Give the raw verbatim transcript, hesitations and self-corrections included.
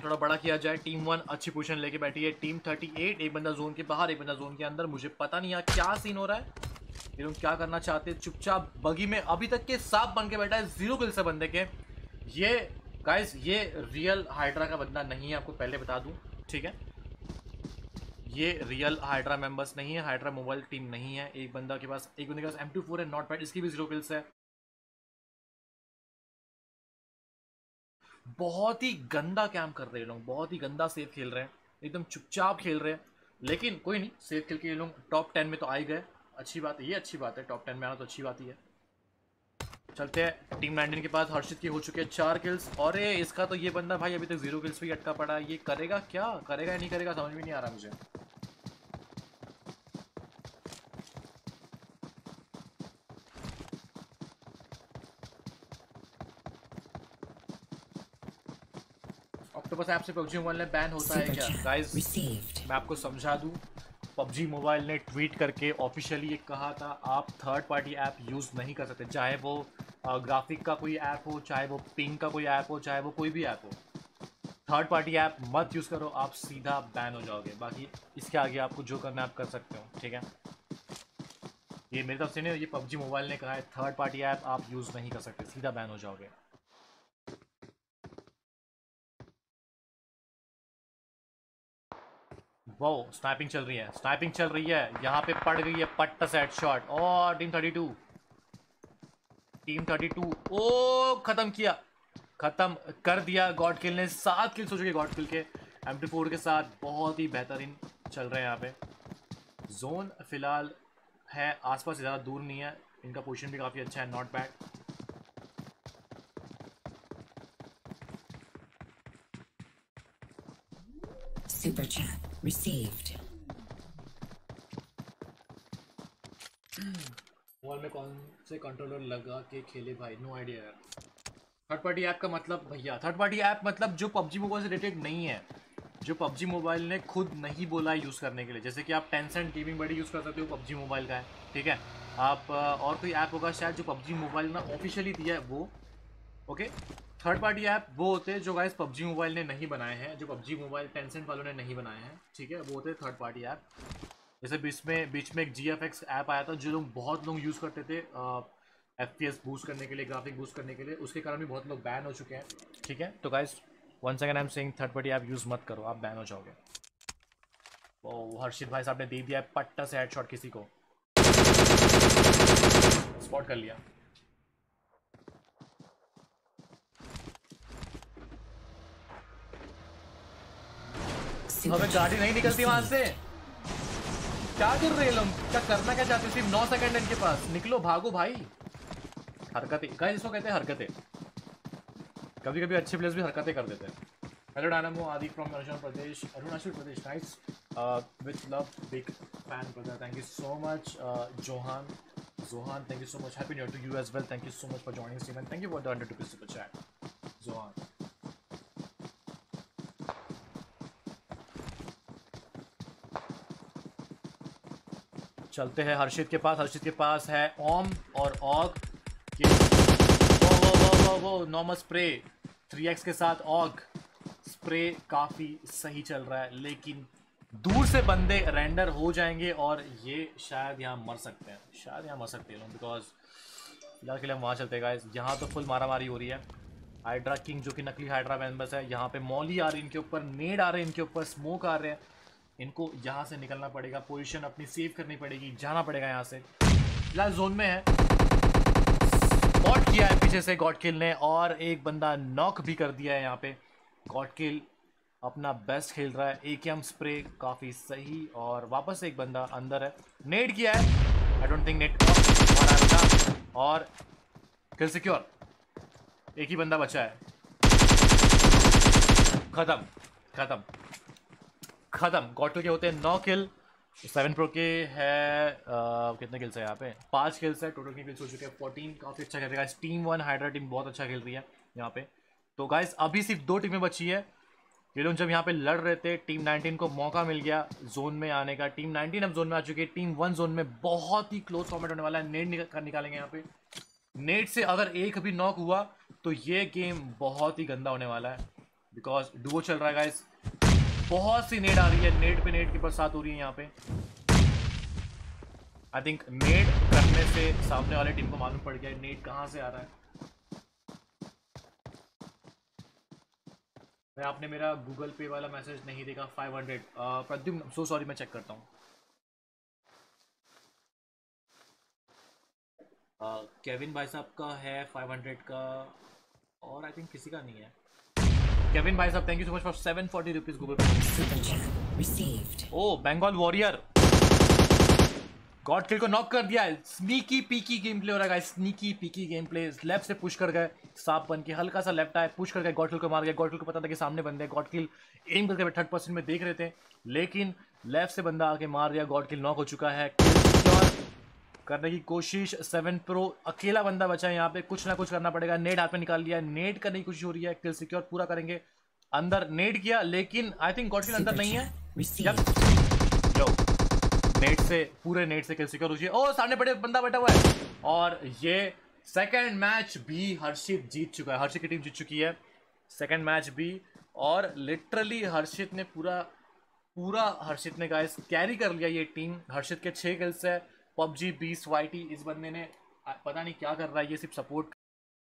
थोड़ा बड़ा किया जाए। टीम वन अच्छी पोजीशन लेके बैठी है। टीम थर्टी एट, एक बंदा जोन के बाहर, एक बंदा जोन के अंदर। मुझे पता नहीं यार क्या सीन हो रहा है, ये लोग क्या करना चाहते हैं। चुपचाप बगी में अभी तक के सांप बन के बैठा है, जीरो किल से बंदे के। ये गाइस ये रियल हाइड्रा का बंदा नहीं है, आपको पहले बता दूं, ठीक है। ये रियल हाइड्रा मेंबर्स नहीं है, हाइड्रा मोबाइल टीम नहीं है। एक बंदा के पास एक बंदे के पास एम टू फोर है, नॉट बैड, इसकी भी जीरो किल्स है। बहुत ही गंदा कैम्प कर रहे हैं लोग, बहुत ही गंदा सेफ खेल रहे हैं, एकदम चुपचाप खेल रहे हैं। लेकिन कोई नहीं, सेफ खेल के ये लोग टॉप टेन में तो आ ही गए, अच्छी बात है, ये अच्छी बात है, टॉप टेन में आना तो अच्छी बात ही है। चलते हैं टीम नाइनटीन के पास। हर्षित की हो चुके हैं चार किल्स, और ये इसका तो ये बंदा भाई अभी तक जीरो किल्स पे ही अटका पड़ा है। ये करेगा क्या, करेगा या नहीं करेगा समझ में नहीं आ रहा मुझे। ऑक्टोपस ऐप से पबजी मोबाइल में बैन होता है क्या? गाइस मैं आपको समझा दूं, पबजी मोबाइल ने ट्वीट करके ऑफिशियली ये कहा था आप थर्ड पार्टी ऐप यूज़ नहीं कर सकते, चाहे वो ग्राफिक का कोई ऐप हो, चाहे वो पिंग का कोई ऐप हो, चाहे वो कोई भी ऐप हो। थर्ड पार्टी ऐप मत यूज़ करो, आप सीधा बैन हो जाओगे। बाकी इसके आगे आपको जो करना है आप कर सकते हो, ठीक है। ये मेरी तरफ से नहीं, ये पबजी मोबाइल ने कहा है थर्ड पार्टी ऐप आप यूज़ नहीं कर सकते, सीधा बैन हो जाओगे। वो स्नाइपिंग चल रही है, स्नाइपिंग चल रही है, यहाँ पे पड़ गई है पट्टा से हेडशॉट। और team thirty two, team thirty two, ओ खत्म किया, खत्म कर दिया। गॉड किल ने सात किल्स हो चुके गॉड किल के एम टू फोर के साथ, बहुत ही बेहतरीन चल रहे हैं यहाँ पे। जोन फिलहाल है आसपास, ज़्यादा दूर नहीं है, इनका पोजीशन भी काफ़ी अच्छा है, not bad. Super chat received. Mobile में कौन से कंट्रोलर लगा के खेले भाई? नो आइडिया यार। थर्ड पार्टी ऐप का मतलब भैया, थर्ड पार्टी ऐप मतलब जो पबजी मोबाइल से रिलेटेड नहीं है, जो पबजी मोबाइल ने खुद नहीं बोला है यूज़ करने के लिए। जैसे कि आप टेंसेंट गेमिंग बड़ी यूज़ कर सकते हो, पबजी मोबाइल का है, ठीक है। आप और कोई ऐप होगा शायद जो पबजी मोबाइल ने ऑफिशियली दिया है वो, ओके। थर्ड पार्टी ऐप वो होते हैं जो गाइस पबजी मोबाइल ने नहीं बनाए हैं, जो पबजी मोबाइल टेंसेंट वालों ने नहीं बनाए हैं, ठीक है, वो होते हैं थर्ड पार्टी ऐप। जैसे बीच में बीच में एक जी एफ एक्स ऐप आया था जो लोग बहुत लोग यूज़ करते थे एफ पी एस बूस्ट करने के लिए, ग्राफिक बूस्ट करने के लिए, उसके कारण भी बहुत लोग बैन हो चुके हैं, ठीक है। तो guys one second I am saying third party app use मत करो, आप बैन हो जाओगे। ओ हर्षित भाई साहब ने दे दिया पट्टा से हेडशॉट, किसी को स्पॉट कर लिया। हमें गाड़ी नहीं निकलती वहां से, क्या कर रहे हैं लोग, क्या करना क्या चाहते हैं? सिर्फ नौ सेकंड इनके पास, निकलो भागो भाई। हरकतें गाइस इसको कहते हैं, हरकतें। कभी कभी अच्छे प्लेयर्स भी हरकतें कर देते हैं। Hello Dynamo, Aadi from Arunachal Pradesh, Arunachal Pradesh, nice, with love, big fan brother, thank you so much. Johan Johan thank you so much, happy new year to you as well, thank you so much for joining stream and thank you for the hundred rupees super chat Johan. चलते हैं हर्षित के पास। हर्षित के पास है ओम और org के, वो वो वो वो वो नॉर्मल स्प्रे थ्री एक्स के साथ ऑग स्प्रे काफ़ी सही चल रहा है, लेकिन दूर से बंदे रेंडर हो जाएंगे और ये शायद यहाँ मर सकते हैं, शायद यहाँ मर सकते हैं बिकॉज फिलहाल के लिए हम वहाँ चलते हैं गाइस। यहाँ तो फुल मारा मारी हो रही है। हाइड्रा किंग जो कि नकली हाइड्रा मेंबर्स है, यहाँ पे मॉली आ रही है इनके ऊपर, नेड आ रहे हैं इनके ऊपर, स्मोक आ रहे हैं, इनको यहाँ से निकलना पड़ेगा, पोजीशन अपनी सेव करनी पड़ेगी, जाना पड़ेगा यहाँ से। फिलहाल जोन में है, स्पॉट किया है पीछे से गॉड किल ने, और एक बंदा नॉक भी कर दिया है यहाँ पे। गॉड किल अपना बेस्ट खेल रहा है, एक एम स्प्रे काफ़ी सही, और वापस से एक बंदा अंदर है, नेड किया है, आई डोंट थिंक नेट, और और किल सिक्योर, एक ही बंदा बचा है, खत्म खत्म खत्म। गॉड किल के होते हैं नौ किल, सेवन प्रो के है आ, कितने किल्स है यहाँ पे? पाँच किल्स है, टोटल किल्स हो चुके हैं फोर्टीन, काफ़ी अच्छा खेल रहा है। टीम वन हाइड्रा टीम बहुत अच्छा खेल रही है यहाँ पे। तो गाइस अभी सिर्फ दो टीमें बची है। ये लोग जब यहाँ पे लड़ रहे थे, टीम नाइनटीन को मौका मिल गया जोन में आने का, टीम नाइनटीन अब जोन में आ चुकी है, टीम वन जोन में बहुत ही क्लोज कॉम्बैट होने वाला है। नेट निक, निकालेंगे यहाँ पे, नेट से अगर एक भी नॉक हुआ तो ये गेम बहुत ही गंदा होने वाला है। बिकॉज डुओ चल रहा है गाइस। बहुत सी नेड आ रही है, नेड पे नेड की बरसात हो रही है यहाँ पे। आई थिंक नेड करने से सामने वाले टीम को मालूम पड़ गया नेड कहाँ से आ रहा है। मैं आपने मेरा गूगल पे वाला मैसेज नहीं देखा। Five hundred Pradyumna, so sorry, मैं चेक करता हूँ। केविन भाई साहब का है फाइव हंड्रेड का, और आई थिंक किसी का नहीं है। केविन भाई साहब, thank you so much for seven forty rupees Google Pay. ओ बंगाल वॉरियर गॉड किल को नॉक कर दिया है। स्नीकी पीकी गेम प्ले हो रहा है guys, sneaky peaky game play. Left से पुश कर गए सांप बन के, हल्का सा लेफ्ट आए, पुश कर गए, गॉड किल को मार गए। गॉड किल को पता था कि सामने बंदे, गॉड किल एम करके थर्ड पर्सन में देख रहे थे, लेकिन लेफ्ट से बंदा आके मार दिया। गॉड किल नॉक हो चुका है। किल सिक्योर करने की कोशिश, सेवन प्रो अकेला बंदा बचा है यहाँ पे, कुछ ना कुछ करना पड़ेगा। नेड हाथ में निकाल लिया है, नेड करने की कोशिश हो रही है। किल सिक्योर पूरा करेंगे। अंदर नेड किया, लेकिन आई थिंक गॉड किल अंदर नहीं है। यो नेट से, पूरे नेट से किल सिक्योर हो जाए। ओ सामने बड़े बंदा बैठा हुआ है, और ये सेकंड मैच भी हर्षित जीत चुका है। हर्षित की टीम जीत चुकी है सेकंड मैच भी, और लिटरली हर्षित ने पूरा पूरा हर्षित ने गाइस कैरी कर लिया ये टीम। हर्षित के छह किल्स है। पबजी बीस वाईटी इस बंदे ने पता नहीं क्या कर रहा है, ये सिर्फ सपोर्ट